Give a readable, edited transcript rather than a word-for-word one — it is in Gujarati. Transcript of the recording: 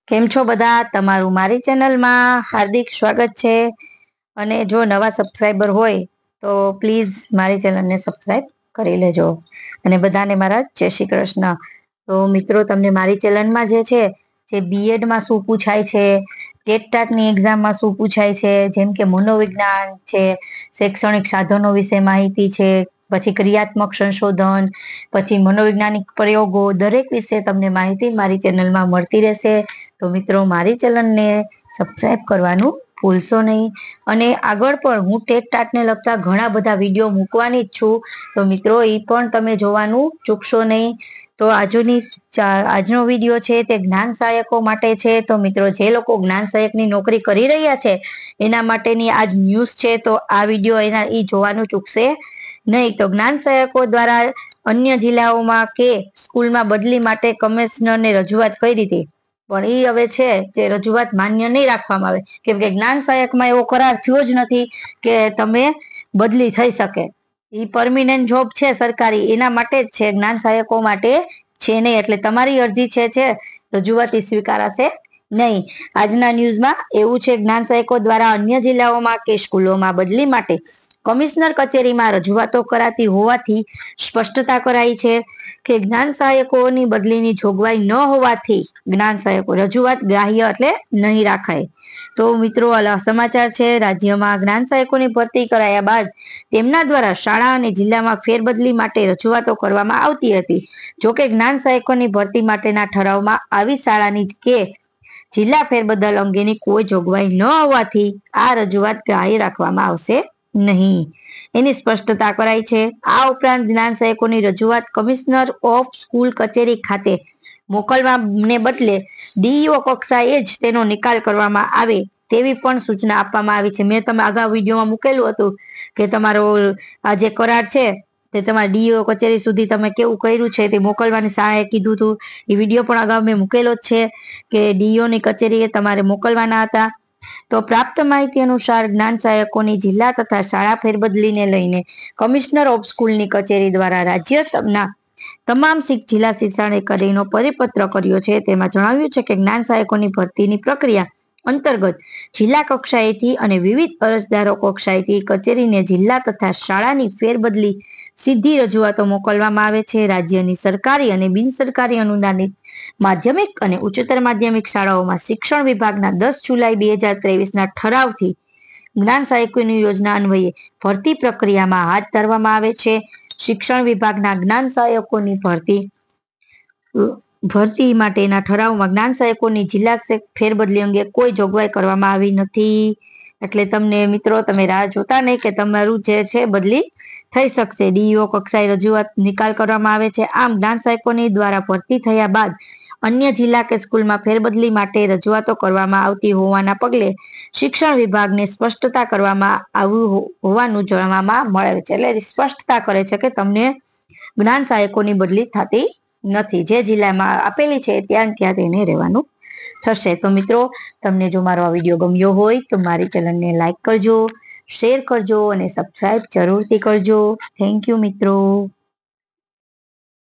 કેમ છો બધા? તમારું મારી ચેનલમાં હાર્દિક સ્વાગત છે. અને જો નવા સબસ્ક્રાઈબર હોય તો પ્લીઝ મારી ચેનલને સબસ્ક્રાઈબ કરી લેજો. અને બધાને મારા જય શ્રી કૃષ્ણ. તો મિત્રો, તમને મારી ચેનલમાં જે બીએડમાં શું પૂછાય છે, ટેટટાટની એક્ઝામમાં શું પૂછાય છે, જેમ કે મનોવિજ્ઞાન છે, શૈક્ષણિક સાધનો વિશે માહિતી છે, પછી ક્રિયાત્મક સંશોધન, પછી મનોવૈજ્ઞાનિક પ્રયોગો, દરેક વિશે તમને માહિતી મારી ચેનલમાં મળતી રહેશે. તો મિત્રો, મારી ચેનલને સબસ્ક્રાઈબ કરવાનું ભૂલશો નહીં. અને આગળ પણ હું ટેટટાટને લગતા ઘણા બધા વિડીયો મૂકવાની જ છું. તો મિત્રો, એ પણ તમે જોવાનું ચૂકશો નહીં. તો આજનો વિડીયો છે તે જ્ઞાન સહાયકો માટે છે. તો મિત્રો, જે લોકો જ્ઞાન સહાયકની નોકરી કરી રહ્યા છે એના માટેની આજ ન્યૂઝ છે. તો આ વિડીયો એ જોવાનું ચૂકશે નહીં. તો જ્ઞાન સહાયકો દ્વારા અન્ય જિલ્લાઓમાં કે સ્કૂલમાં બદલી માટે કમિશનરને રજૂઆત કરી હતી, પણ એ હવે છે તે રજૂઆત માન્ય નહીં રાખવામાં આવે, કેમ કે જ્ઞાન સહાયકમાં એવો કરાર થયો જ નથી કે તમે બદલી થઈ શકે. એ પરમિનન્ટ જોબ છે સરકારી, એના માટે જ છે, જ્ઞાન સહાયકો માટે છે નહીં. એટલે તમારી અરજી છે રજૂઆત સ્વીકારાશે નહીં. આજના ન્યૂઝમાં એવું છે, જ્ઞાન સહાયકો દ્વારા અન્ય જિલ્લાઓમાં કે સ્કૂલોમાં બદલી માટે કમિશનર કચેરીમાં રજૂઆતો કરાતી હોવાથી સ્પષ્ટતા કરાઈ છે કે જ્ઞાન સહાયકોની બદલીની જોગવાઈ ન હોવાથી જ્ઞાન સહાયકો રજૂઆત ગ્રાહ્ય એટલે નહીં રાખાય. તો મિત્રો, સમાચાર છે, રાજ્યમાં જ્ઞાન સહાયકોની ભરતી કરાયા બાદ તેમના દ્વારા શાળા અને જિલ્લામાં ફેરબદલી માટે રજૂઆતો કરવામાં આવતી હતી. જોકે જ્ઞાન સહાયકોની ભરતી માટેના ઠરાવમાં આવી શાળાની કે જિલ્લા ફેરબદલ અંગેની કોઈ જોગવાઈ ન હોવાથી આ રજૂઆત ગ્રાહ્ય રાખવામાં આવશે નહીં, એની સ્પષ્ટતા કરાઈ છે. આ ઉપરાંત જ્ઞાન સહાયકોની રજૂઆત કમિશનર ઓફ સ્કૂલ કચેરી ખાતે મોકલવાને બદલે ડીઈઓ કક્ષાએ જ તેનો નિકાલ કરવામાં આવે તેવી પણ સૂચના આપવામાં આવી છે. મેં તમે અગાઉ વિડીયોમાં મૂકેલું હતું કે તમારો આ જે કરાર છે તે તમારા ડીઈઓ કચેરી સુધી તમે કેવું કર્યું છે તે મોકલવાની શાળાએ કીધું હતું. એ વિડીયો પણ અગાઉ મેં મૂકેલો જ છે કે ડીઈઓની કચેરીએ તમારે મોકલવાના હતા. તો પ્રાપ્ત માહિતી અનુસાર જ્ઞાન સહાયકોની જિલ્લા તથા શાળા ફેરબદલીને લઈને કમિશનર ઓફ સ્કૂલની કચેરી દ્વારા રાજ્યના તમામ જિલ્લા શિક્ષણાધિકારીનો પરિપત્ર કર્યો છે. તેમાં જણાવ્યું છે કે જ્ઞાન સહાયકોની ભરતીની પ્રક્રિયા અંતર્ગત જિલ્લા કક્ષાએથી અને વિવિધ અરજદારો કક્ષાએથી કચેરીને જિલ્લા તથા શાળાની ફેરબદલી સીધી રજૂઆતો મોકલવામાં આવે છે. રાજ્યની સરકારી અને બિનસરકારી અનુદાનિત માધ્યમિક અને ઉચ્ચતર માધ્યમિક શાળાઓમાં શિક્ષણ વિભાગના 10 જુલાઈ 2023ના ઠરાવથી જ્ઞાન સહાયકોની યોજના અન્વયે ભરતી પ્રક્રિયામાં હાથ ધરવામાં આવે છે. શિક્ષણ વિભાગના જ્ઞાન સહાયકોની ભરતી માટેના ઠરાવમાં જ્ઞાન સહાયકોની જિલ્લા ફેરબદલી અંગે કોઈ જોગવાઈ કરવામાં આવી નથી. એટલે તમને મિત્રો, તમે રાહ જોતા નહીં કે તમારું જે છે બદલી થઈ શકશે. ડીઈઓ કક્ષાએ રજૂઆત નિકાલ કરવામાં આવે છે. આમ જ્ઞાન સહાયકોની દ્વારા ભરતી થયા બાદ અન્ય જિલ્લા કે સ્કૂલમાં ફેરબદલી માટે રજૂઆતો કરવામાં આવતી હોવાના પગલે શિક્ષણ વિભાગને સ્પષ્ટતા કરવામાં આવ્યું હોવાનું જાણવામાં મળે છે. એટલે સ્પષ્ટતા કરે છે કે તમને જ્ઞાન સહાયકોની બદલી થતી નથી. જે જિલ્લામાં આપેલી છે ત્યાં તેને રહેવાનું થશે. તો મિત્રો, તમને જો મારો આ વિડીયો ગમ્યો હોય તો મારી ચેનલને લાઈક કરજો, શેર કરજો અને સબસ્ક્રાઈબ જરૂરથી કરજો. થેન્ક યુ મિત્રો.